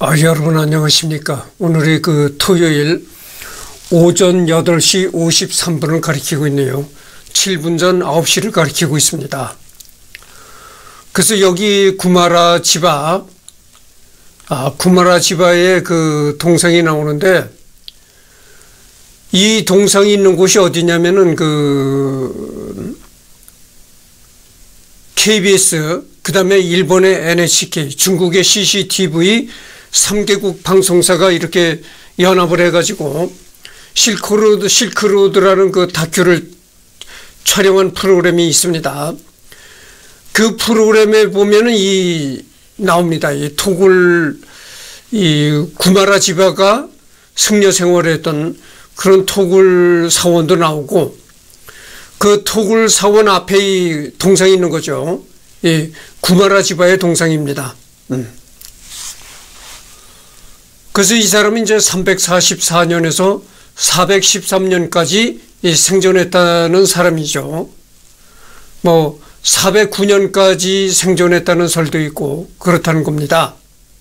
여러분 안녕하십니까. 오늘이 토요일 오전 8시 53분을 가리키고 있네요. 7분 전 9시를 가리키고 있습니다. 그래서 여기 구마라 지바, 구마라 지바의 동상이 나오는데, 이 동상이 있는 곳이 어디냐면은 KBS, 그 다음에 일본의 NHK, 중국의 CCTV 3개국 방송사가 이렇게 연합을 해가지고 실크로드라는 다큐를 촬영한 프로그램이 있습니다. 그 프로그램에 보면은 나옵니다. 구마라 지바가 승려 생활했던 그런 토굴 사원도 나오고, 그 토굴 사원 앞에 이 동상이 있는 거죠. 구마라 지바의 동상입니다. 그래서 이 사람은 이제 344년에서 413년까지 생존했다는 사람이죠. 409년까지 생존했다는 설도 있고 그렇다는 겁니다.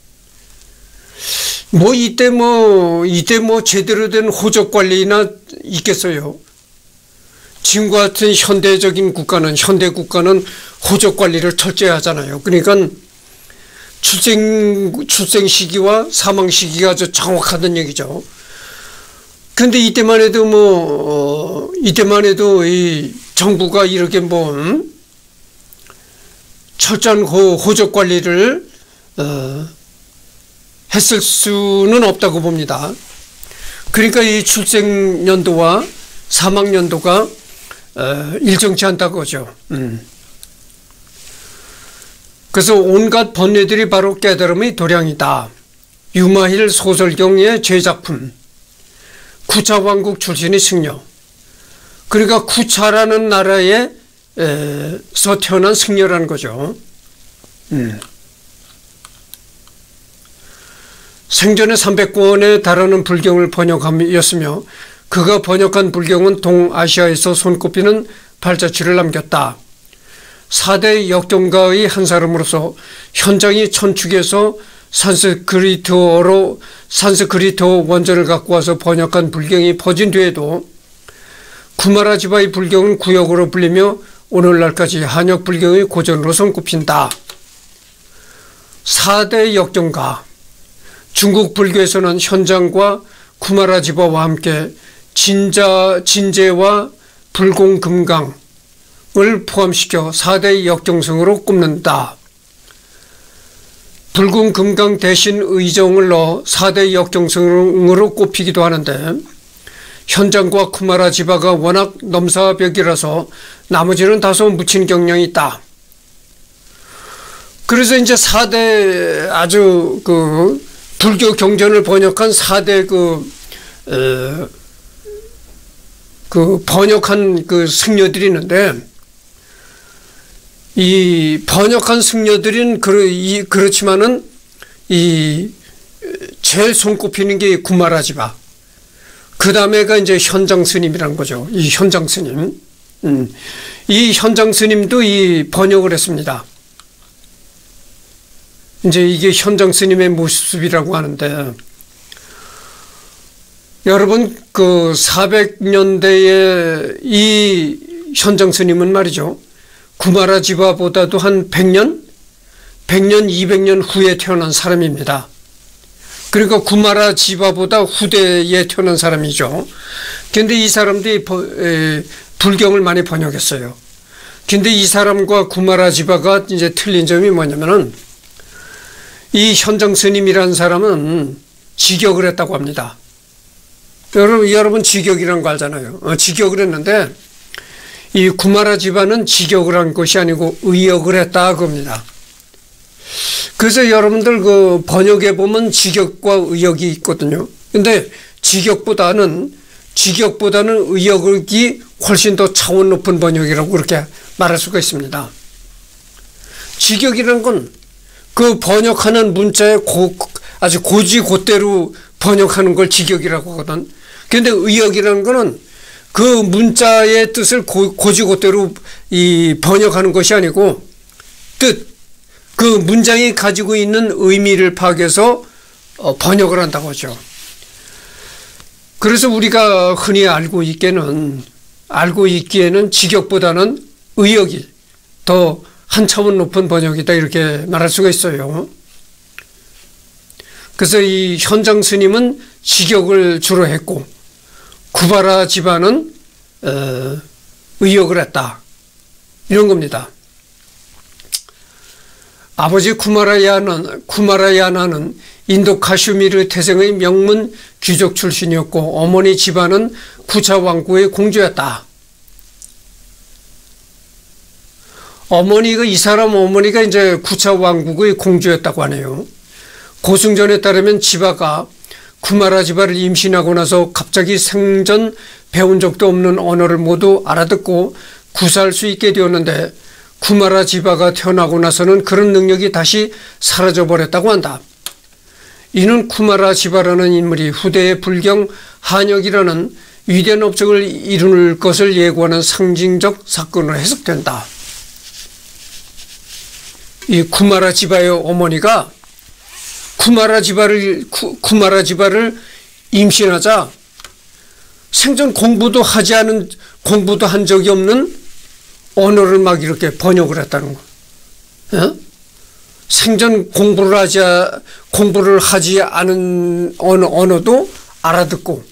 이때 제대로 된 호적 관리나 있겠어요. 지금과 같은 현대 국가는 호적 관리를 철저히 하잖아요. 그러니까 출생 시기와 사망 시기가 아주 정확하다는 얘기죠. 그런데 이때만 해도 이 정부가 이렇게 철저한 호적 관리를 했을 수는 없다고 봅니다. 그러니까 이 출생 연도와 사망 연도가 일정치 않다고 하죠. 그래서 온갖 번뇌들이 바로 깨달음의 도량이다. 유마힐 소설경의 제작품, 쿠차 왕국 출신의 승려. 그러니까 쿠차라는 나라에서 태어난 승려라는 거죠. 생전에 300권에 달하는 불경을 번역하였으며, 그가 번역한 불경은 동아시아에서 손꼽히는 발자취를 남겼다. 4대 역경가의 한 사람으로서 현장이 천축에서 산스크리트어 원전을 갖고 와서 번역한 불경이 퍼진 뒤에도 구마라 지바의 불경은 구역으로 불리며 오늘날까지 한역 불경의 고전으로 손꼽힌다. 4대 역경가. 중국 불교에서는 현장과 구마라 지바와 함께 진제와 불공금강을 포함시켜 4대 역정성으로 꼽는다. 불공금강 대신 의정을 넣어 4대 역정성으로 꼽히기도 하는데, 현장과 구마라 지바가 워낙 넘사벽이라서 나머지는 다소 묻힌 경향이 있다. 그래서 이제 4대 아주 불교 경전을 번역한 4대 번역한 승려들이 있는데, 이 번역한 승려들은 그렇지만은 제일 손꼽히는 게 구마라 지바. 그 다음에가 이제 현장 스님이라는 거죠. 이 현장 스님. 이 현장 스님도 번역을 했습니다. 이제 이게 현장 스님의 모습이라고 하는데, 여러분 400년대에 이 현장 스님은 말이죠, 구마라 지바보다도 한 100년, 200년 후에 태어난 사람입니다. 그러니까 구마라 지바보다 후대에 태어난 사람이죠. 그런데 이 사람들이 불경을 많이 번역했어요. 근데 이 사람과 구마라 지바가 이제 틀린 점이 뭐냐면은, 이 현장 스님이라는 사람은 직역을 했다고 합니다. 여러분 직역이라는 거 알잖아요. 직역을 했는데, 이 구마라 지바는 직역을 한 것이 아니고 의역을 했다 겁니다. 그래서 여러분들 번역에 보면 직역과 의역이 있거든요. 근데 직역보다는 의역이 훨씬 더 차원 높은 번역이라고 그렇게 말할 수가 있습니다. 직역이라는 건 번역하는 문자에 아주 고지고대로 번역하는 걸 직역이라고 하거든. 그런데 의역이라는 거는 그 문자의 뜻을 고지고대로 번역하는 것이 아니고, 그 문장이 가지고 있는 의미를 파악해서 번역을 한다고 하죠. 그래서 우리가 흔히 알고 있기에는 직역보다는 의역이 더 한 차원 높은 번역이다 이렇게 말할 수가 있어요. 그래서 이 현장 스님은 직역을 주로 했고 구바라 지바는 의역을 했다 이런 겁니다. 아버지 쿠마라야나는 인도 카슈미르 태생의 명문 귀족 출신이었고 어머니 지바는 구차 왕국의 공주였다. 이 사람 어머니가 이제 구차 왕국의 공주였다고 하네요. 고승전에 따르면 지바가 쿠마라 지바를 임신하고 나서 갑자기 생전 배운 적도 없는 언어를 모두 알아듣고 구사할 수 있게 되었는데 쿠마라 지바가 태어나고 나서는 그런 능력이 다시 사라져버렸다고 한다. 이는 쿠마라 지바라는 인물이 후대의 불경 한역이라는 위대한 업적을 이룰 것을 예고하는 상징적 사건으로 해석된다. 이 쿠마라 지바의 어머니가 쿠마라 지바를 임신하자 생전 공부도 한 적이 없는 언어를 막 이렇게 번역을 했다는 거. 생전 공부를 하지 않은 언어도 알아듣고,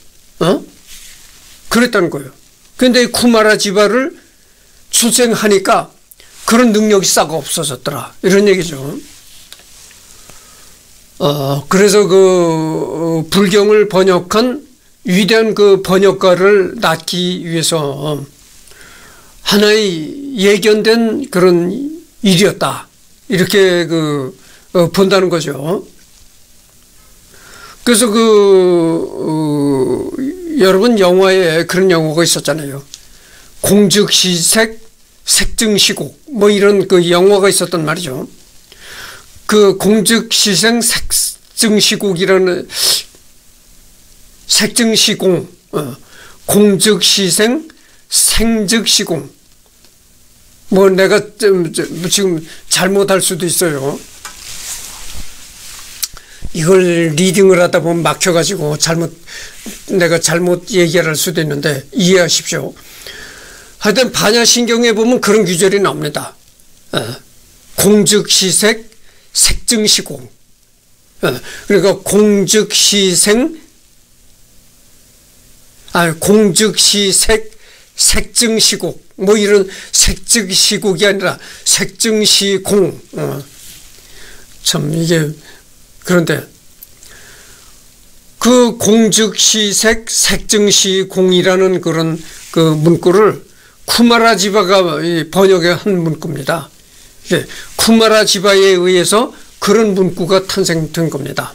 그랬다는 거예요. 그런데 쿠마라 지바를 출생하니까 그런 능력이 싹 없어졌더라. 이런 얘기죠. 그래서 불경을 번역한 위대한 번역가를 낳기 위해서 하나의 예견된 그런 일이었다. 이렇게 본다는 거죠. 그래서 여러분 영화에 그런 영화가 있었잖아요. 공즉시색 색증시국 이런 영화가 있었단 말이죠. 공즉시생 색증시국이라는 색증시공, 공즉시생 생즉시공. 내가 지금 잘못할 수도 있어요. 이걸 리딩을 하다 보면 막혀가지고 내가 잘못 얘기를 할 수도 있는데 이해하십시오. 하여튼 반야신경에 보면 그런 규절이 나옵니다. 공즉시색 색증시공. 그러니까 공즉시색 색증시국 이런 색증시국이 아니라 색증시공. 참 이게 그런데 공즉시색 색증시공이라는 그런 문구를 쿠마라 지바가 번역한 문구입니다. 쿠마라 지바에 의해서 그런 문구가 탄생된 겁니다.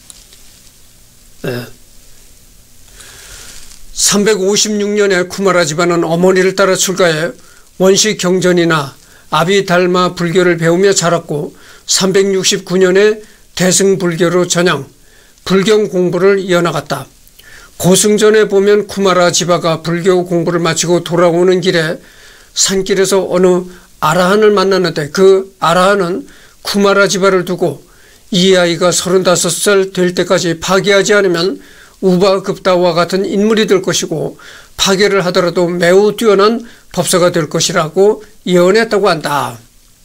356년에 쿠마라 지바는 어머니를 따라 출가해 원시 경전이나 아비달마 불교를 배우며 자랐고 369년에 대승불교로 전향, 불경 공부를 이어나갔다. 고승전에 보면 쿠마라 지바가 불교 공부를 마치고 돌아오는 길에 산길에서 어느 아라한을 만났는데 그 아라한은 쿠마라 지바를 두고 이 아이가 35살 될 때까지 파괴하지 않으면 우바급다와 같은 인물이 될 것이고 파괴를 하더라도 매우 뛰어난 법사가 될 것이라고 예언했다고 한다.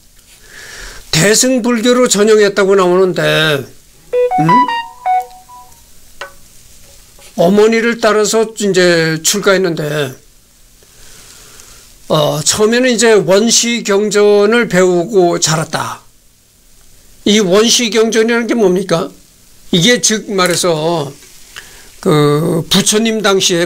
대승불교로 전향했다고 나오는데 어머니를 따라서 이제 출가했는데 처음에는 이제 원시경전을 배우고 자랐다. 이 원시경전이라는 게 뭡니까? 이게 즉 말해서 부처님 당시에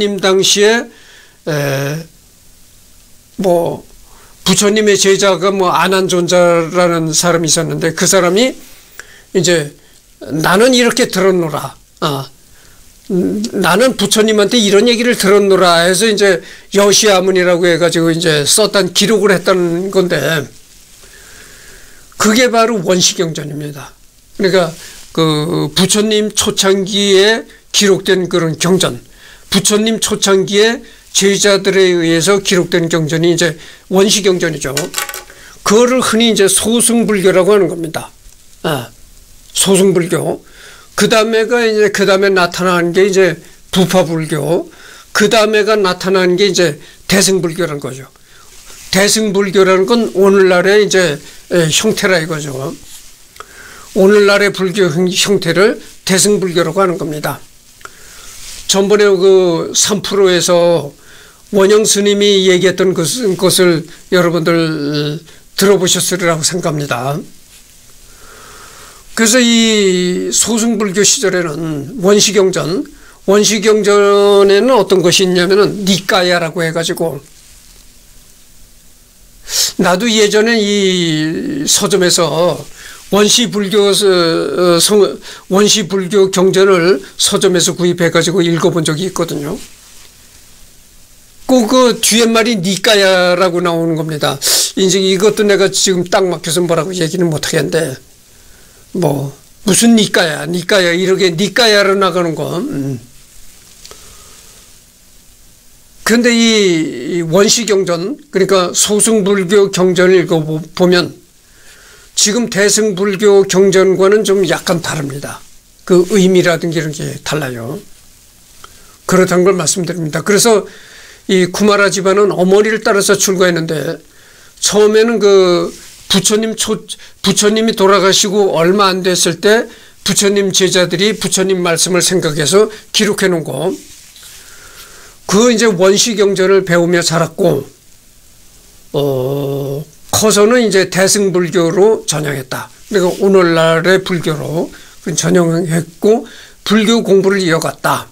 부처님의 제자가 안한존자라는 사람이 있었는데 그 사람이 이제 나는 이렇게 들었노라. 나는 부처님한테 이런 얘기를 들었노라 해서 이제 여시아문이라고 해가지고 이제 썼던 기록을 했다는 건데 그게 바로 원시경전입니다. 그러니까 부처님 초창기에 기록된 그런 경전, 부처님 초창기에 제자들에 의해서 기록된 경전이 이제 원시경전이죠. 그거를 흔히 이제 소승불교라고 하는 겁니다. 소승불교. 그 다음에 나타나는 게 이제 부파불교, 그 다음에가 나타나는 게 이제 대승불교라는 거죠. 대승불교라는 건 오늘날의 이제 형태라 이거죠. 오늘날의 불교 형태를 대승불교라고 하는 겁니다. 전번에 그 3%에서 원영 스님이 얘기했던 것을 여러분들 들어보셨으리라고 생각합니다. 그래서 이 소승불교 시절에는 원시경전에는 어떤 것이 있냐면은 니까야라고 해가지고, 나도 예전에 이 서점에서 원시불교 경전을 서점에서 구입해가지고 읽어본 적이 있거든요. 꼭 그 뒤에 말이 니까야라고 나오는 겁니다. 이제 이것도 내가 지금 딱 막혀서 뭐라고 얘기는 못하겠는데, 뭐 무슨 니까야 이렇게 니까야로 나가는 거. 그런데 이 원시경전, 그러니까 소승불교 경전을 읽어보면 지금 대승불교 경전과는 좀 약간 다릅니다. 그 의미라든지 이런 게 달라요. 그렇다는 걸 말씀드립니다. 그래서 이 쿠마라 집안은 어머니를 따라서 출가했는데, 처음에는 그 부처님이 돌아가시고 얼마 안 됐을 때 부처님 제자들이 부처님 말씀을 생각해서 기록해 놓은 거, 그 이제 원시경전을 배우며 자랐고, 커서는 이제 대승불교로 전향했다. 그러니까 오늘날의 불교로 전향했고 불교 공부를 이어갔다.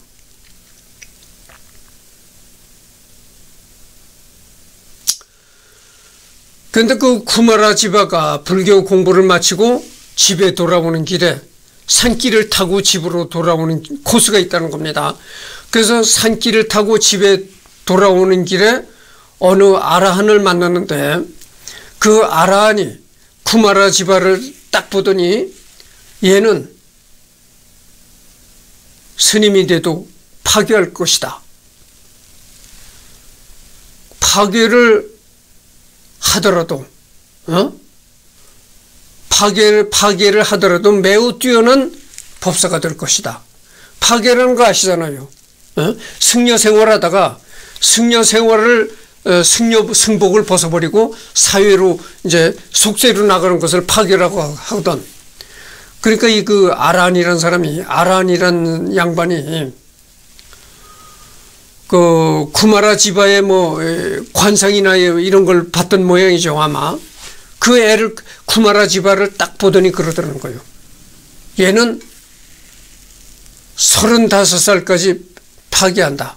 그런데 그 쿠마라 지바가 불교 공부를 마치고 집에 돌아오는 길에 산길을 타고 집으로 돌아오는 코스가 있다는 겁니다. 그래서 산길을 타고 집에 돌아오는 길에 어느 아라한을 만났는데, 그 아라한이 쿠마라 지바를 딱 보더니 얘는 스님이 돼도 파괴할 것이다. 파괴를 하더라도, 파괴를 하더라도 매우 뛰어난 법사가 될 것이다. 파괴라는 거 아시잖아요. 승려 생활하다가 승복을 벗어버리고 사회로 이제 속세로 나가는 것을 파괴라고 하거든. 그러니까 이 그 아란이라는 양반이 그 쿠마라 지바의 뭐 관상이나 이런 걸 봤던 모양이죠, 아마. 그 애를, 쿠마라 지바를 딱 보더니 그러더라는 거예요. 얘는 35살까지 파괴한다.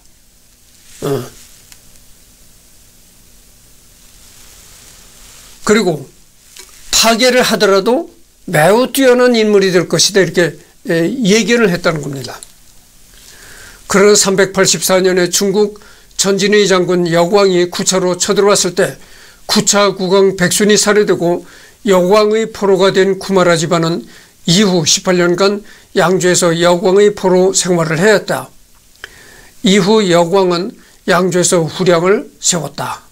그리고 파괴를 하더라도 매우 뛰어난 인물이 될 것이다. 이렇게 예견을 했다는 겁니다. 그러나 384년에 중국 전진의 장군 여광이 구차로 쳐들어왔을 때 구차 국왕 백순이 살해되고 여광의 포로가 된 쿠마라 집안은 이후 18년간 양주에서 여광의 포로 생활을 해왔다. 이후 여광은 양주에서 후량을 세웠다.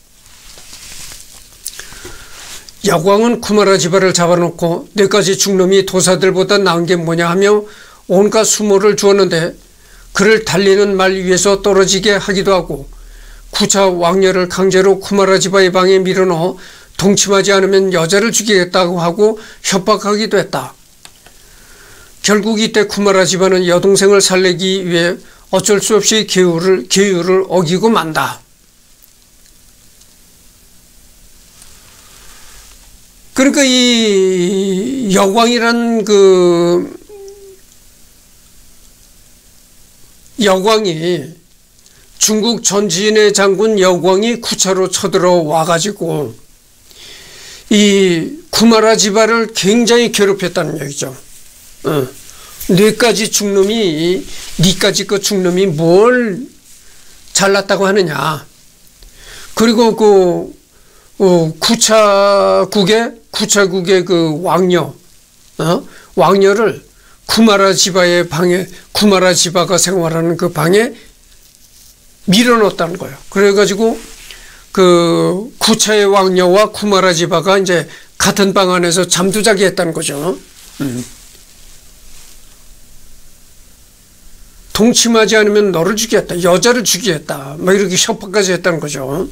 여광은 쿠마라 지바를 잡아놓고 너까지 죽놈이 도사들보다 나은 게 뭐냐 하며 온갖 수모를 주었는데, 그를 달리는 말 위에서 떨어지게 하기도 하고 구차 왕녀를 강제로 쿠마라 지바의 방에 밀어넣어 동침하지 않으면 여자를 죽이겠다고 하고 협박하기도 했다. 결국 이때 쿠마라 지바는 여동생을 살리기 위해 어쩔 수 없이 계율을 어기고 만다. 그러니까 이 여광이란 여광이, 중국 전진의 장군 여광이 구차로 쳐들어와 가지고 이 쿠마라 지바를 굉장히 괴롭혔다는 얘기죠. 뇌까지 죽놈이, 니까지 그 죽놈이 뭘 잘났다고 하느냐. 그리고 그 구차국의 그 왕녀를 쿠마라 지바가 생활하는 그 방에 밀어넣었다는 거예요. 그래가지고 그 구차의 왕녀와 쿠마라 지바가 이제 같은 방 안에서 잠두자기 했다는 거죠. 동침하지 않으면 너를 죽이겠다, 여자를 죽이겠다, 막 이렇게 협박까지 했다는 거죠.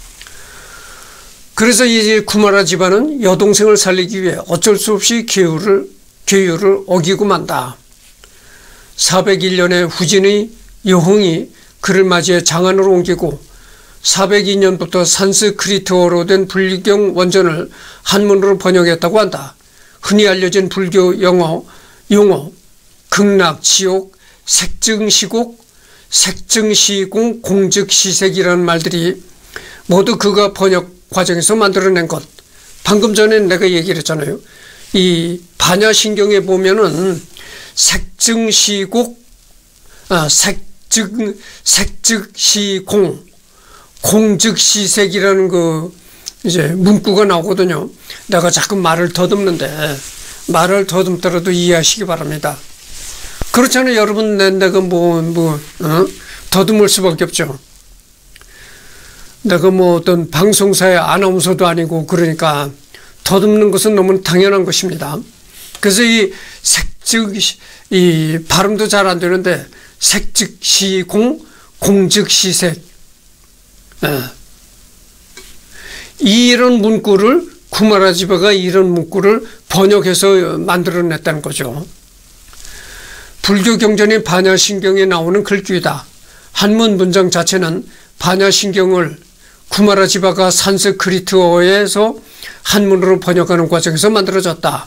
그래서 이제 구마라 집안은 여동생을 살리기 위해 어쩔 수 없이 계율을 어기고 만다. 401년에 후진의 여흥이 그를 맞이해 장안으로 옮기고 402년부터 산스크리트어로 된 불경 원전을 한문으로 번역했다고 한다. 흔히 알려진 불교 용어 극락, 지옥, 색증시곡, 색증시공, 공즉시색이라는 말들이 모두 그가 번역 과정에서 만들어낸 것. 방금 전에 내가 얘기를 했잖아요. 이 반야신경에 보면은 색증시곡, 색즉시공, 공즉시색이라는 그 이제 문구가 나오거든요. 내가 자꾸 말을 더듬는데 말을 더듬더라도 이해하시기 바랍니다. 그렇잖아요. 여러분, 내가 더듬을 수밖에 없죠. 내가 어떤 방송사의 아나운서도 아니고 그러니까 더듬는 것은 너무 당연한 것입니다. 그래서 이 발음도 잘 안 되는데 색즉시공, 공즉시색, 이런 문구를 구마라지바가 이런 문구를 번역해서 만들어냈다는 거죠. 불교 경전인 반야신경에 나오는 글귀이다. 한문 문장 자체는 반야신경을 구마라지바가 산스크리트어에서 한문으로 번역하는 과정에서 만들어졌다.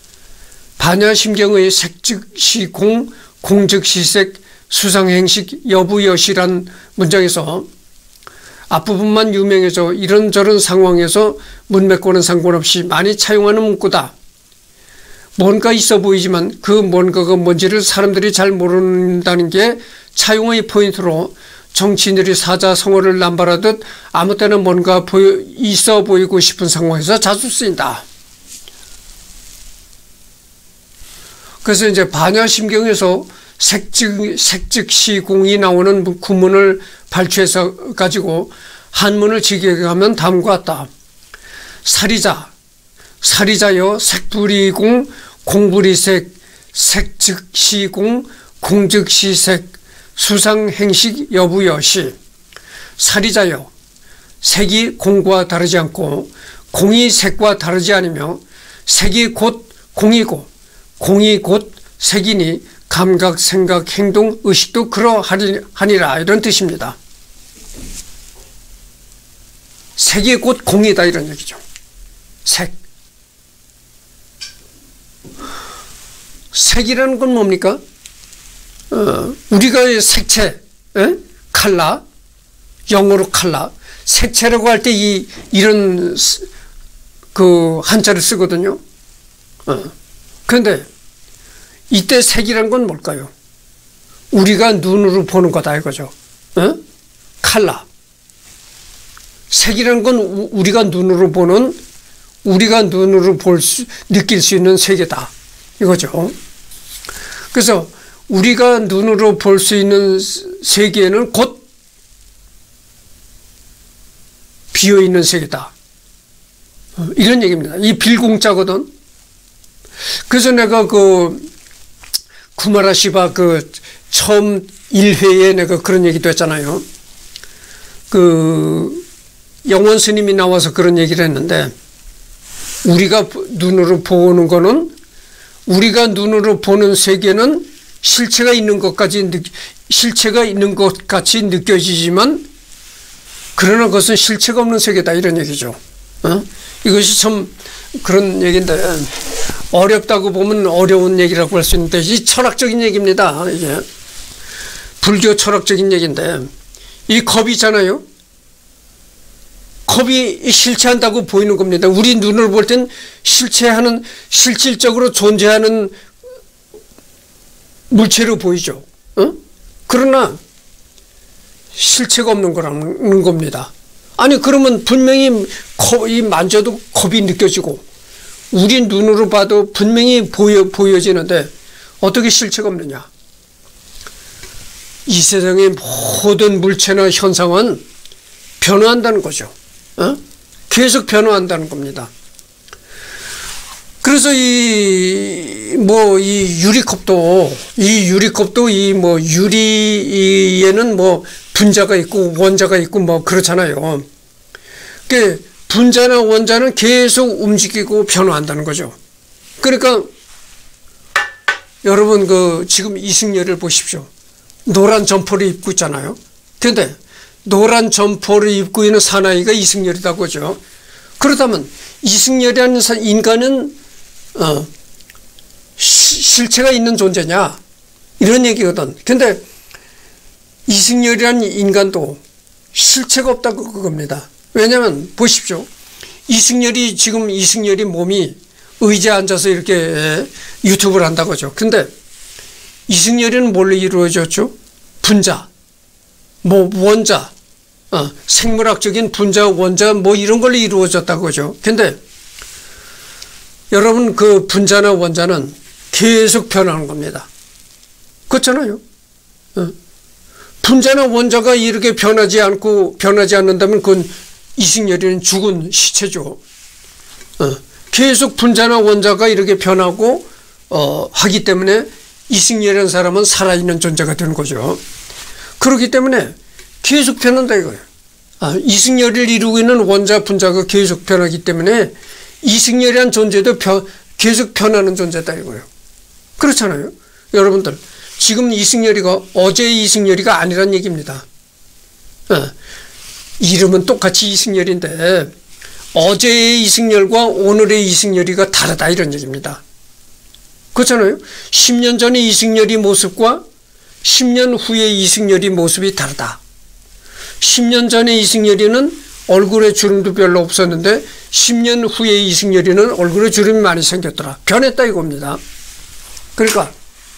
반야심경의 색즉시공, 공즉시색, 수상행식, 여부여시란 문장에서 앞부분만 유명해져 이런저런 상황에서 문맥과는 상관없이 많이 차용하는 문구다. 뭔가 있어 보이지만 그 뭔가가 뭔지를 사람들이 잘 모른다는 게 차용의 포인트로 정치인들이 사자성어를 남발하듯 아무 때나 뭔가 있어 보이고 싶은 상황에서 자주 쓰인다. 그래서 이제 반야심경에서 색즉시공이 나오는 구문을 발췌해서 가지고 한문을 직역하면 다음과 같다. 사리자여 색불이공, 공불이색, 색즉시공, 공즉시색, 수상행식, 여부여시. 사리자여, 색이 공과 다르지 않고 공이 색과 다르지 않으며 색이 곧 공이고 공이 곧 색이니 감각, 생각, 행동, 의식도 그러하니라, 이런 뜻입니다. 색이 곧 공이다, 이런 얘기죠. 색이라는 건 뭡니까? 우리가 색채, 칼라, 영어로 칼라, 색채라고 할 때 이런 그 한자를 쓰거든요. 그런데 이때 색이란 건 뭘까요? 우리가 눈으로 보는 거다 이거죠. 칼라. 색이란 건 우리가 눈으로 느낄 수 있는 세계다 이거죠. 그래서 우리가 눈으로 볼 수 있는 세계는 곧 비어있는 세계다. 이런 얘기입니다. 이 빌공자거든. 그래서 내가 구마라시바 처음 1회에 내가 그런 얘기도 했잖아요. 영원 스님이 나와서 그런 얘기를 했는데, 우리가 눈으로 보는 거는, 우리가 눈으로 보는 세계는 실체가 있는 것 같이 느껴지지만, 그러나 그것은 실체가 없는 세계다, 이런 얘기죠. 이것이 참 그런 얘기인데, 어렵다고 보면 어려운 얘기라고 할 수 있는데, 이 철학적인 얘기입니다. 이게 불교 철학적인 얘기인데, 이 겁이 있잖아요. 겁이 실체한다고 보이는 겁니다. 우리 눈을 볼 땐 실질적으로 존재하는 물체로 보이죠. 그러나 실체가 없는 거라는 겁니다. 아니, 그러면 분명히 만져도 겁이 느껴지고 우리 눈으로 봐도 분명히 보여지는데 어떻게 실체가 없느냐? 이 세상의 모든 물체나 현상은 변화한다는 거죠. 계속 변화한다는 겁니다. 그래서 이 유리컵도 유리에는 분자가 있고 원자가 있고 그렇잖아요. 그 분자나 원자는 계속 움직이고 변화한다는 거죠. 그러니까 여러분 지금 이승열을 보십시오. 노란 점퍼를 입고 있잖아요. 그런데 노란 점퍼를 입고 있는 사나이가 이승열이라고 하죠. 그렇다면 이승열이라는 인간은 실체가 있는 존재냐 이런 얘기거든. 근데 이승열이라는 인간도 실체가 없다고 그겁니다. 왜냐하면 보십시오. 이승열이 몸이 의자에 앉아서 이렇게 유튜브를 한다고 하죠. 근데 이승열이는 뭘로 이루어졌죠? 분자, 원자, 생물학적인 분자, 원자 이런 걸로 이루어졌다고 하죠. 근데 여러분 그 분자나 원자는 계속 변하는 겁니다. 그렇잖아요. 분자나 원자가 이렇게 변하지 않는다면 그건 이승열이는 죽은 시체죠. 계속 분자나 원자가 이렇게 변하고 하기 때문에 이승열이라는 사람은 살아있는 존재가 되는 거죠. 그렇기 때문에 계속 변한다 이거예요. 이승열을 이루고 있는 원자 분자가 계속 변하기 때문에 이승열이라는 존재도 계속 변하는 존재다 이거예요. 그렇잖아요. 여러분들 지금 이승열이가 어제의 이승열이가 아니란 얘기입니다. 이름은 똑같이 이승열인데 어제의 이승열과 오늘의 이승열이가 다르다 이런 얘기입니다. 그렇잖아요. 10년 전의 이승열이 모습과 10년 후의 이승열이 모습이 다르다. 10년 전의 이승열이는 얼굴에 주름도 별로 없었는데 10년 후의 이승열이는 얼굴에 주름이 많이 생겼더라. 변했다 이겁니다. 그러니까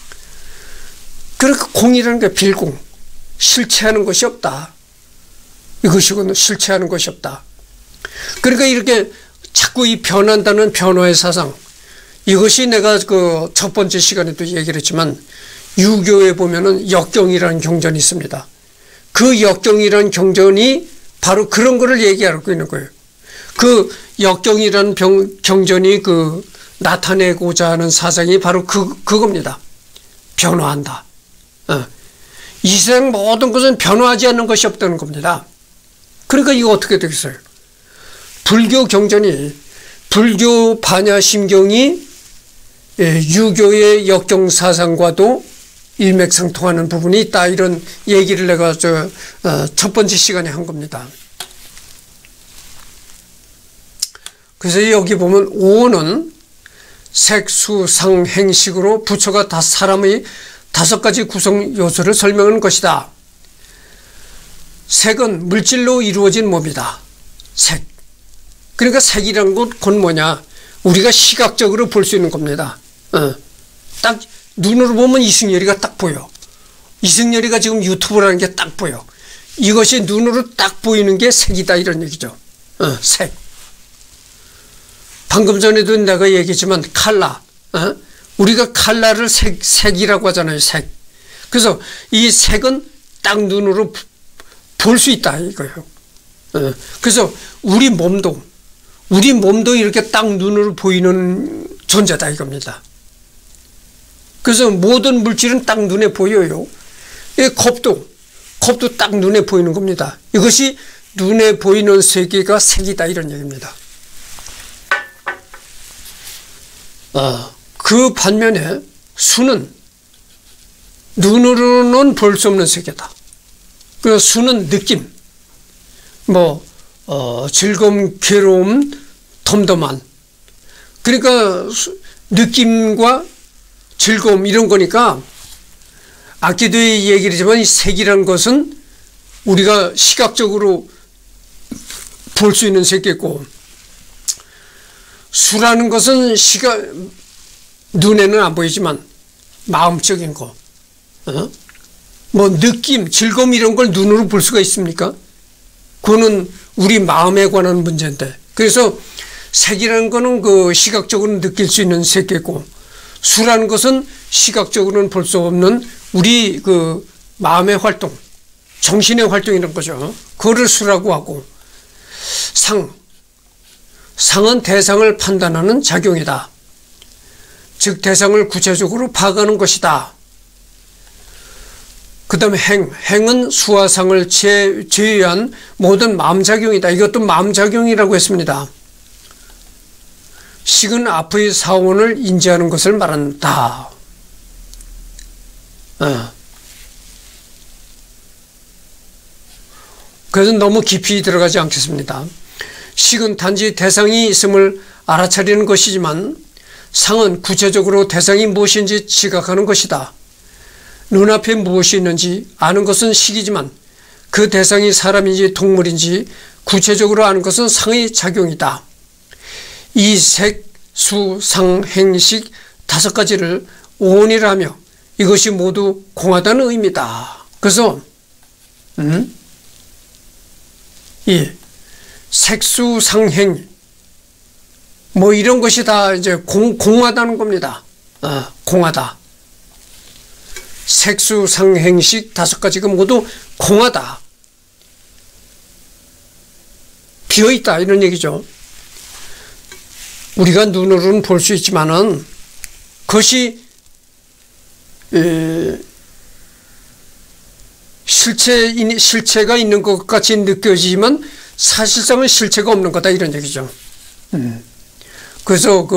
공이라는 게 빌공, 실체하는 것이 없다. 이것이고는 실체하는 것이 없다. 그러니까 이렇게 자꾸 이 변한다는 변화의 사상, 이것이 내가 그 첫 번째 시간에도 얘기를 했지만 유교에 보면은 역경이라는 경전이 있습니다. 그 역경이라는 경전이 바로 그런 거를 얘기하고 있는 거예요. 그 역경이라는 경전이 나타내고자 하는 사상이 바로 그겁니다. 변화한다. 이 세상 모든 것은 변화하지 않는 것이 없다는 겁니다. 그러니까 이거 어떻게 되겠어요? 불교 경전이, 불교 반야심경이 유교의 역경 사상과도 일맥상통하는 부분이 있다. 이런 얘기를 내가 첫 번째 시간에 한 겁니다. 그래서 여기 보면 오는 색, 수, 상, 행식으로 부처가 사람의 5가지 구성 요소를 설명하는 것이다. 색은 물질로 이루어진 몸이다. 색. 그러니까 색이란 건 뭐냐? 우리가 시각적으로 볼 수 있는 겁니다. 딱 눈으로 보면 이승열이가 딱 보여. 이승열이가 지금 유튜브라는 게 딱 보여. 이것이 눈으로 딱 보이는 게 색이다 이런 얘기죠. 색. 방금 전에도 내가 얘기했지만 칼라. 우리가 칼라를 색이라고 하잖아요. 색. 그래서 이 색은 딱 눈으로 볼 수 있다 이거예요. 그래서 우리 몸도 이렇게 딱 눈으로 보이는 존재다 이겁니다. 그래서 모든 물질은 딱 눈에 보여요. 컵도 딱 눈에 보이는 겁니다. 이것이 눈에 보이는 세계가 색이다 이런 얘기입니다. 그 반면에 수는 눈으로는 볼 수 없는 세계다. 그 수는 느낌, 즐거움, 괴로움, 덤덤한. 그러니까 느낌과 즐거움 이런 거니까 아까도 얘기를 했지만 이 색이라는 것은 우리가 시각적으로 볼 수 있는 세계고 수라는 것은 눈에는 안 보이지만 마음적인 거, 느낌, 즐거움 이런 걸 눈으로 볼 수가 있습니까? 그거는 우리 마음에 관한 문제인데, 그래서 색이라는 거는 시각적으로 느낄 수 있는 세계고 수라는 것은 시각적으로는 볼 수 없는 우리 마음의 활동, 정신의 활동이라는 거죠. 그거를 수라고 하고, 상은 대상을 판단하는 작용이다. 즉 대상을 구체적으로 파악하는 것이다. 그 다음에 행은 수화상을 제외한 모든 마음작용이다. 이것도 마음작용이라고 했습니다. 식은 앞의 사원을 인지하는 것을 말한다. 그래서 너무 깊이 들어가지 않겠습니다. 식은 단지 대상이 있음을 알아차리는 것이지만 상은 구체적으로 대상이 무엇인지 지각하는 것이다. 눈앞에 무엇이 있는지 아는 것은 식이지만 그 대상이 사람인지 동물인지 구체적으로 아는 것은 상의 작용이다. 이 색, 수, 상, 행, 식 5가지를 오온이라 하며 이것이 모두 공하다는 의미다. 그래서 이 색수, 상, 행 뭐 이런 것이 다 이제 공하다는 겁니다. 공하다. 색수, 상, 행, 식 5가지가 모두 공하다. 비어있다 이런 얘기죠. 우리가 눈으로는 볼 수 있지만은 그것이 실체가 있는 것 같이 느껴지지만 사실상은 실체가 없는 거다 이런 얘기죠. 그래서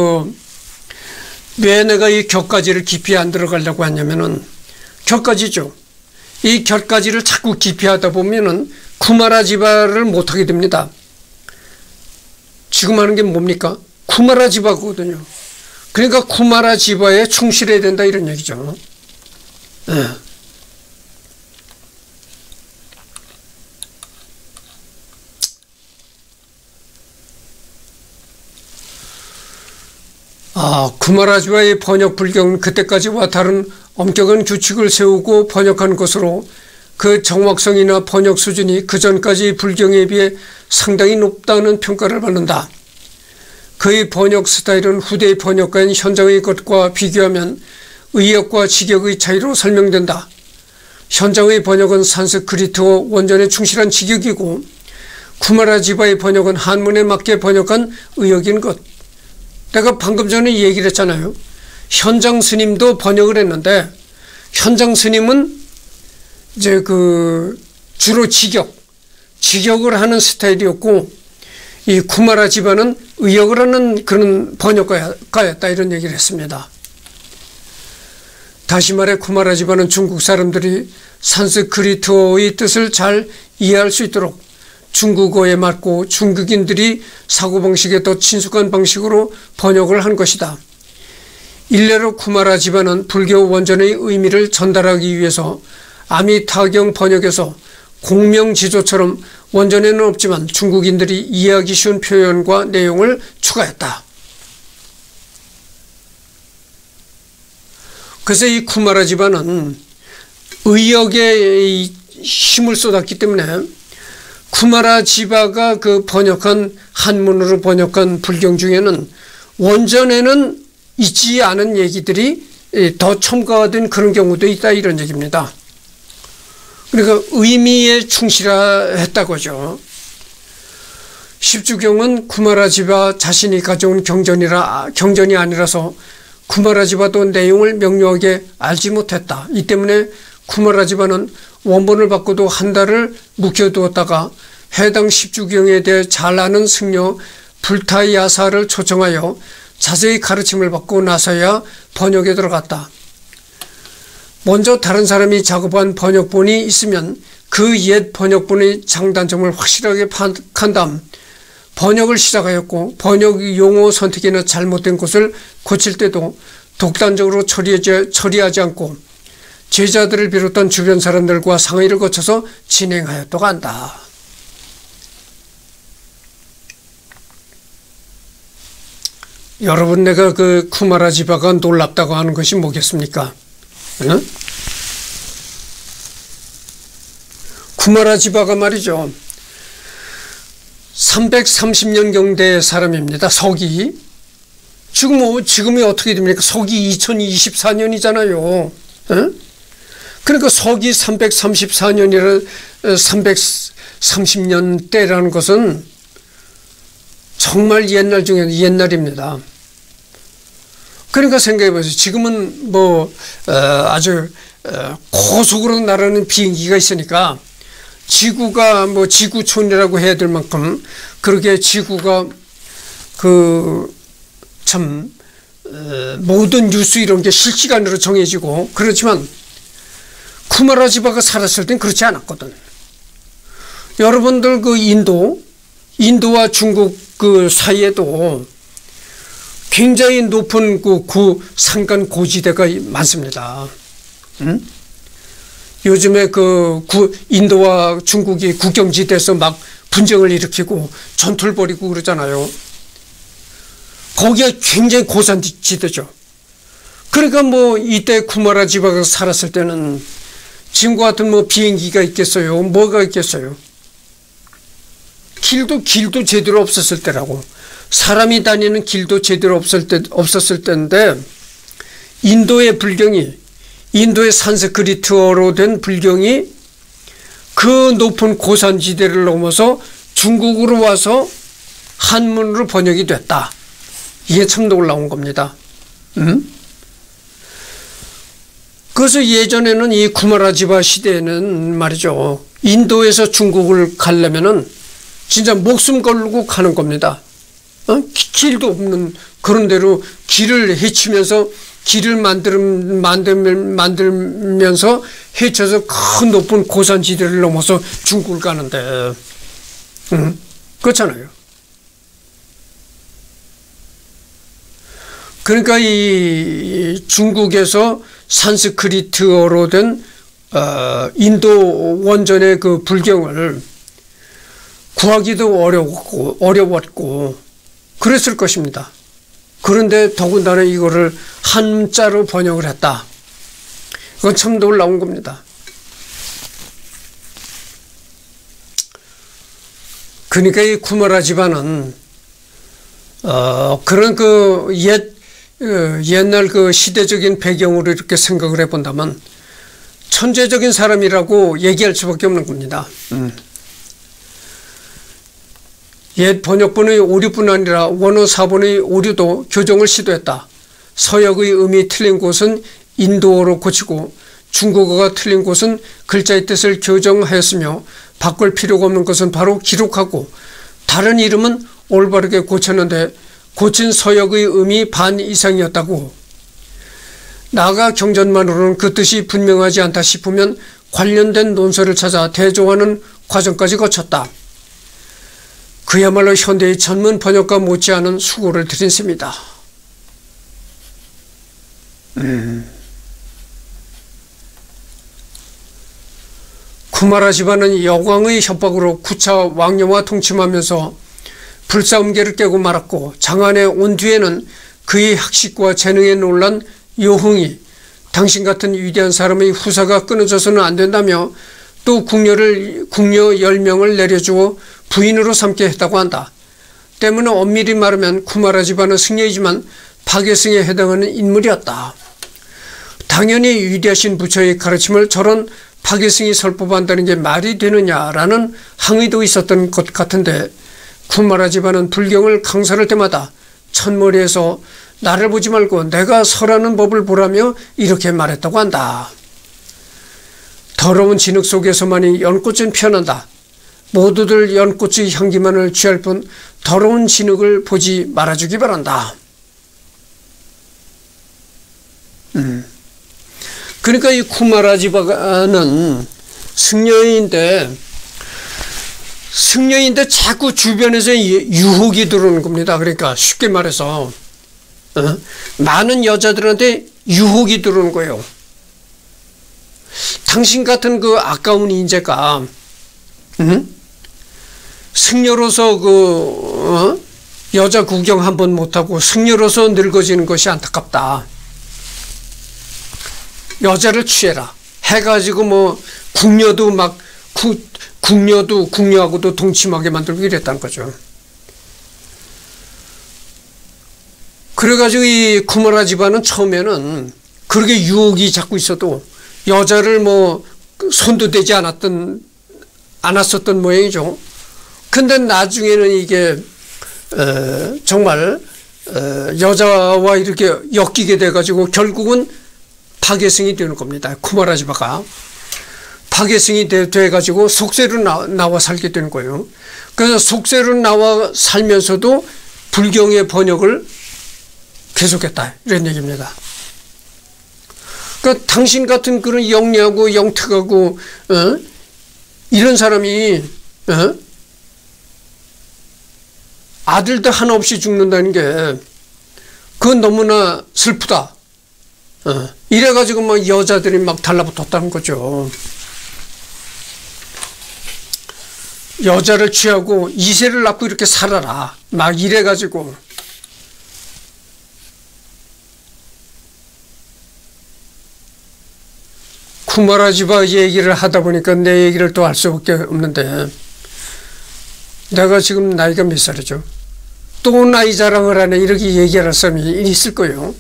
왜 내가 이 격가지를 깊이 안 들어가려고 하냐면은 격가지죠. 이 격가지를 자꾸 깊이 하다 보면은 쿠마라지바를 못하게 됩니다. 지금 하는 게 뭡니까? 쿠마라지바거든요. 그러니까 쿠마라지바에 충실해야 된다 이런 얘기죠. 쿠마라지바의 번역 불경은 그때까지와 다른 엄격한 규칙을 세우고 번역한 것으로 그 정확성이나 번역 수준이 그전까지 불경에 비해 상당히 높다는 평가를 받는다. 그의 번역 스타일은 후대의 번역가인 현장의 것과 비교하면 의역과 직역의 차이로 설명된다. 현장의 번역은 산스크리트어 원전에 충실한 직역이고 쿠마라지바의 번역은 한문에 맞게 번역한 의역인 것. 내가 방금 전에 얘기를 했잖아요. 현장 스님도 번역을 했는데 현장 스님은 이제 주로 직역을 하는 스타일이었고 이 쿠마라지바는 의역을 하는 그런 번역가였다 이런 얘기를 했습니다. 다시 말해 쿠마라지바는 중국 사람들이 산스크리트어의 뜻을 잘 이해할 수 있도록 중국어에 맞고 중국인들이 사고방식에 더 친숙한 방식으로 번역을 한 것이다. 일례로 쿠마라지바는 불교 원전의 의미를 전달하기 위해서 아미타경 번역에서 공명지조처럼 원전에는 없지만 중국인들이 이해하기 쉬운 표현과 내용을 추가했다. 그래서 이 쿠마라지바는 의역에 힘을 쏟았기 때문에 쿠마라지바가 번역한 한문으로 번역한 불경 중에는 원전에는 있지 않은 얘기들이 더 첨가된 그런 경우도 있다 이런 얘기입니다. 그러니까 의미에 충실했다고죠. 십주경은 쿠마라지바 자신이 가져온 경전이 아니라서 쿠마라지바도 내용을 명료하게 알지 못했다. 이 때문에 쿠마라지바는 원본을 바꿔도 한 달을 묵혀두었다가 해당 십주경에 대해 잘 아는 승려 불타야사를 초청하여 자세히 가르침을 받고 나서야 번역에 들어갔다. 먼저 다른 사람이 작업한 번역본이 있으면 그 옛 번역본의 장단점을 확실하게 파악한 다음 번역을 시작하였고 번역 용어 선택에는 잘못된 것을 고칠 때도 독단적으로 처리하지 않고 제자들을 비롯한 주변 사람들과 상의를 거쳐서 진행하였다고 한다. 여러분 내가 쿠마라지바가 놀랍다고 하는 것이 뭐겠습니까? 응? 쿠마라지바가 말이죠. 330년경대 사람입니다. 서기. 지금이 어떻게 됩니까? 서기 2024년이잖아요. 응? 그러니까 서기 334년이라 330년대라는 것은 정말 옛날 중에 옛날입니다. 그러니까 생각해 보세요. 지금은 뭐 아주 고속으로 날아가는 비행기가 있으니까 지구가 뭐 지구촌이라고 해야 될 만큼 그렇게 지구가 그 참 모든 뉴스 이런 게 실시간으로 정해지고 그렇지만 쿠마라지바가 살았을 땐 그렇지 않았거든. 여러분들 그 인도와 중국 그 사이에도 굉장히 높은 그 산간 고지대가 많습니다. 응? 요즘에 그 인도와 중국이 국경지대에서 막 분쟁을 일으키고 전투를 벌이고 그러잖아요. 거기가 굉장히 고산지대죠. 그러니까 뭐 이때 쿠마라지바가 살았을 때는 지금과 같은 뭐 비행기가 있겠어요? 뭐가 있겠어요? 길도 제대로 없었을 때라고. 사람이 다니는 길도 제대로 없었을 때인데 인도의 불경이, 인도의 산스크리트어로 된 불경이 그 높은 고산지대를 넘어서 중국으로 와서 한문으로 번역이 됐다. 이게 참 놀라운 겁니다. 그래서 예전에는 이 쿠마라지바 시대에는 말이죠. 인도에서 중국을 가려면은 진짜 목숨 걸고 가는 겁니다. 길도 없는 그런 데로 길을 헤치면서 길을 만들면서 헤쳐서 큰 높은 고산지대를 넘어서 중국을 가는데, 그렇잖아요. 그러니까 이 중국에서 산스크리트어로 된 인도 원전의 그 불경을 구하기도 어려웠고 그랬을 것입니다. 그런데 더군다나 이거를 한자로 번역을 했다. 이건 참 놀라운 겁니다. 그러니까 이 쿠마라지바는 그런 그 옛날 그 시대적인 배경으로 이렇게 생각을 해본다면 천재적인 사람이라고 얘기할 수밖에 없는 겁니다. 옛 번역본의 오류뿐 아니라 원어 사본의 오류도 교정을 시도했다. 서역의 음이 틀린 곳은 인도어로 고치고 중국어가 틀린 곳은 글자의 뜻을 교정하였으며 바꿀 필요가 없는 것은 바로 기록하고 다른 이름은 올바르게 고쳤는데 고친 서역의 음이 반 이상이었다고. 나아가 경전만으로는 그 뜻이 분명하지 않다 싶으면 관련된 논설을 찾아 대조하는 과정까지 거쳤다. 그야말로 현대의 전문 번역가 못지않은 수고를 들인 셈이다. 쿠마라지바는 여광의 협박으로 구차 왕녀와 동침하면서 불싸움계를 깨고 말았고 장안에 온 뒤에는 그의 학식과 재능에 놀란 여흥이 당신 같은 위대한 사람의 후사가 끊어져서는 안 된다며 또 궁녀 10명을 내려주어 부인으로 삼게 했다고 한다. 때문에 엄밀히 말하면 쿠마라지바는 승려이지만 파괴승에 해당하는 인물이었다. 당연히 위대하신 부처의 가르침을 저런 파괴승이 설법한다는 게 말이 되느냐라는 항의도 있었던 것 같은데 쿠마라지바는 불경을 강설할 때마다 첫머리에서 나를 보지 말고 내가 설하는 법을 보라며 이렇게 말했다고 한다. 더러운 진흙 속에서만이 연꽃은 피어난다. 모두들 연꽃의 향기만을 취할 뿐 더러운 진흙을 보지 말아주기 바란다. 그러니까 이 쿠마라지바는 승려인데 자꾸 주변에서 유혹이 들어오는 겁니다. 그러니까 쉽게 말해서 많은 여자들한테 유혹이 들어오는 거예요. 당신 같은 그 아까운 인재가 승려로서 여자 구경 한번 못하고 승려로서 늙어지는 것이 안타깝다. 여자를 취해라 해가지고 뭐 궁녀하고도 동침하게 만들고 이랬다는 거죠. 그래가지고 이 쿠마라지바는 처음에는 그렇게 유혹이 자꾸 있어도 여자를 뭐 손도 대지 않았었던 모양이죠. 근데 나중에는 이게 정말 여자와 이렇게 엮이게 돼가지고 결국은 파괴승이 되는 겁니다. 쿠마라지바가 파괴승이 돼가지고 속세로 나와 살게 되는 거예요. 그래서 속세로 나와 살면서도 불경의 번역을 계속했다, 이런 얘기입니다. 그러니까 당신 같은 그런 영리하고 영특하고 이런 사람이 아들도 하나 없이 죽는다는 게 그건 너무나 슬프다. 이래가지고 막 여자들이 막 달라붙었다는 거죠. 여자를 취하고 이세를 낳고 이렇게 살아라, 막 이래가지고. 쿠마라지바 얘기를 하다 보니까 내 얘기를 또 할 수밖에 없는데, 내가 지금 나이가 몇 살이죠? 또 나이 자랑을 하네, 이렇게 얘기할 사람이 있을 거예요.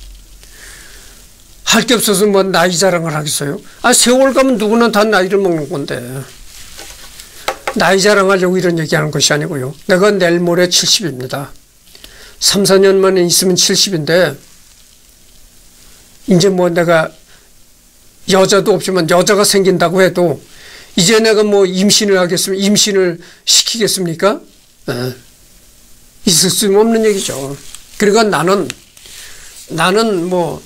할 게 없어서 뭐 나이 자랑을 하겠어요? 세월 가면 누구나 다 나이를 먹는 건데, 나이 자랑하려고 이런 얘기하는 것이 아니고요. 내가 내일 모레 70입니다. 3, 4년만 있으면 70인데, 이제 뭐 내가 여자도 없지만 여자가 생긴다고 해도 이제 내가 뭐 임신을 시키겠습니까? 있을 수 없는 얘기죠. 그러니까 나는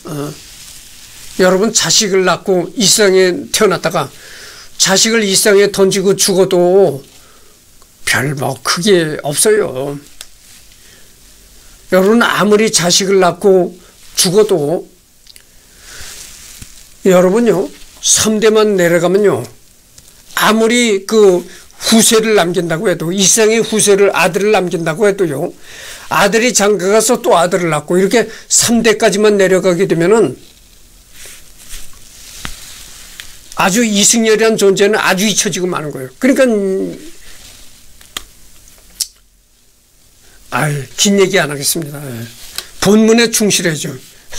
여러분 자식을 낳고 이 세상에 태어났다가 자식을 이 세상에 던지고 죽어도 별 뭐 크게 없어요. 여러분 아무리 자식을 낳고 죽어도 여러분요 3대만 내려가면요 아무리 그 후세를 남긴다고 해도 이 세상에 아들을 남긴다고 해도요 아들이 장가가서 또 아들을 낳고 이렇게 3대까지만 내려가게 되면은 아주 이승열이라는 존재는 아주 잊혀지고 마는 거예요. 그러니까 긴 얘기 안 하겠습니다. 본문에 충실해죠.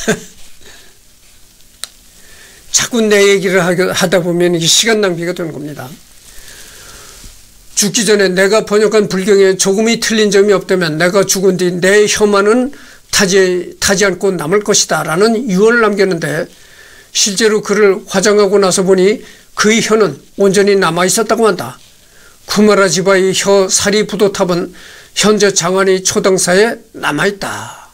자꾸 내 얘기를 하다 보면 이게 시간 낭비가 되는 겁니다. 죽기 전에 내가 번역한 불경에 조금이 틀린 점이 없다면 내가 죽은 뒤 내 혀만은 타지 않고 남을 것이다 라는 유언을 남겼는데 실제로 그를 화장하고 나서 보니 그의 혀는 온전히 남아있었다고 한다. 쿠마라지바의 혀 사리부도탑은 현재 장안의 초당사에 남아있다.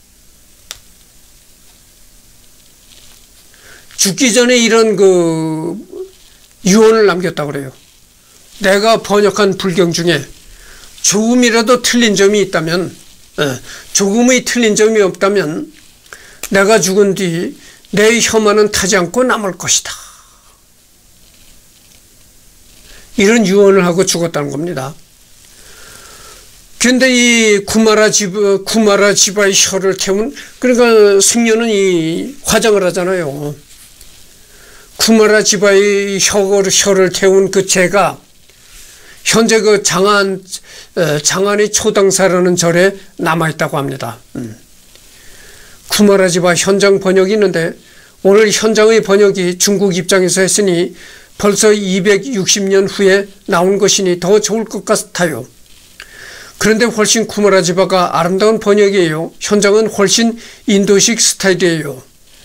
죽기 전에 이런 그 유언을 남겼다고 그래요. 내가 번역한 불경 중에 조금이라도 틀린 점이 있다면, 조금의 틀린 점이 없다면 내가 죽은 뒤 내 혀만은 타지 않고 남을 것이다. 이런 유언을 하고 죽었다는 겁니다. 그런데 이 쿠마라지바의 혀를 태운, 그러니까 승려는 이 화장을 하잖아요. 쿠마라지바의 혀를 태운 그 제가 현재 그 장안의 초당사라는 절에 남아있다고 합니다. 쿠마라지바 현장 번역이 있는데 오늘 현장의 번역이 중국 입장에서 했으니 벌써 260년 후에 나온 것이니 더 좋을 것 같아요. 그런데 훨씬 쿠마라지바가 아름다운 번역이에요. 현장은 훨씬 인도식 스타일이에요.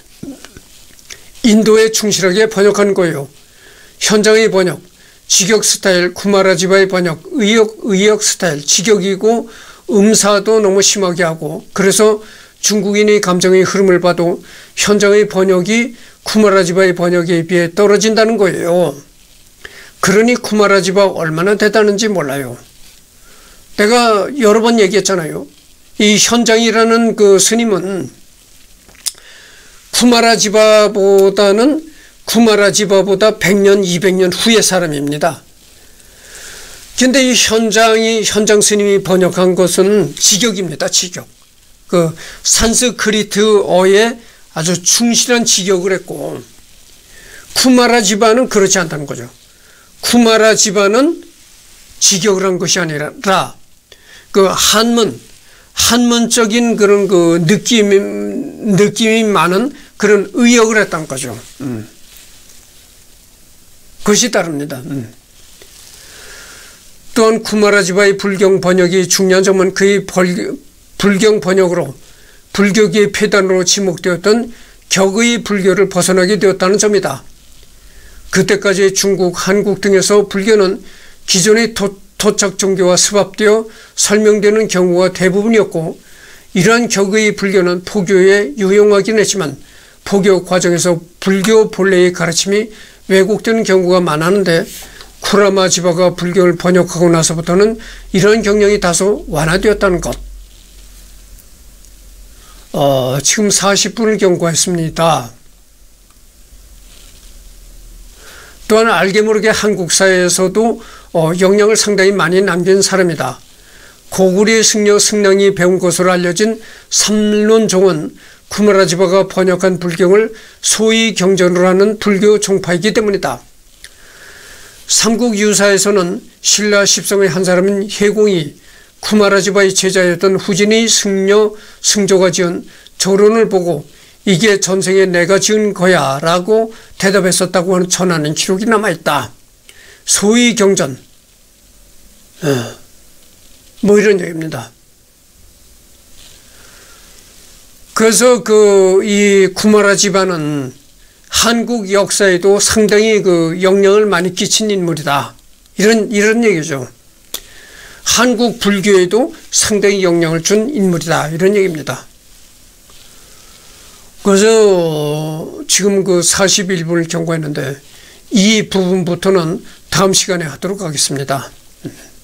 인도에 충실하게 번역한 거예요. 현장의 번역, 직역 스타일, 쿠마라지바의 번역, 의역 스타일, 직역이고 음사도 너무 심하게 하고 그래서 중국인의 감정의 흐름을 봐도 현장의 번역이 쿠마라지바의 번역에 비해 떨어진다는 거예요. 그러니 쿠마라지바 얼마나 대단한지 몰라요. 내가 여러 번 얘기했잖아요. 이 현장이라는 그 스님은 쿠마라지바보다 100년, 200년 후의 사람입니다. 근데 이 현장 스님이 번역한 것은 직역입니다. 직역. 그 산스크리트어에 아주 충실한 직역을 했고 쿠마라지바는 그렇지 않다는 거죠. 쿠마라지바는 직역을 한 것이 아니라 그 한문적인 그런 그 느낌이 많은 그런 의역을 했다는 거죠. 그것이 다릅니다. 또한 쿠마라지바의 불경 번역이 중요한 점은 그의 불경 번역으로 불교계의 폐단으로 지목되었던 격의 불교를 벗어나게 되었다는 점이다. 그때까지 중국, 한국 등에서 불교는 기존의 토착 종교와 습합되어 설명되는 경우가 대부분이었고, 이러한 격의 불교는 포교에 유용하긴 했지만 포교 과정에서 불교 본래의 가르침이 왜곡되는 경우가 많았는데, 쿠라마 지바가 불교를 번역하고 나서부터는 이런 경향이 다소 완화되었다는 것. 지금 40분을 경과했습니다. 또한 알게 모르게 한국 사회에서도 영향을 상당히 많이 남긴 사람이다. 고구려 승려 승량이 배운 것으로 알려진 삼론종은 쿠마라지바가 번역한 불경을 소위 경전으로 하는 불교 종파이기 때문이다. 삼국 유사에서는 신라 십성의 한 사람인 해공이 쿠마라지바의 제자였던 후진의 승려 승조가 지은 조론을 보고 이게 전생에 내가 지은 거야 라고 대답했었다고 하는 전하는 기록이 남아있다. 소위 경전, 뭐 이런 얘기입니다. 그래서 이 쿠마라지바는 한국 역사에도 상당히 영향을 많이 끼친 인물이다. 이런 얘기죠. 한국 불교에도 상당히 영향을 준 인물이다. 이런 얘기입니다. 그래서 지금 41분을 경과했는데 이 부분부터는 다음 시간에 하도록 하겠습니다.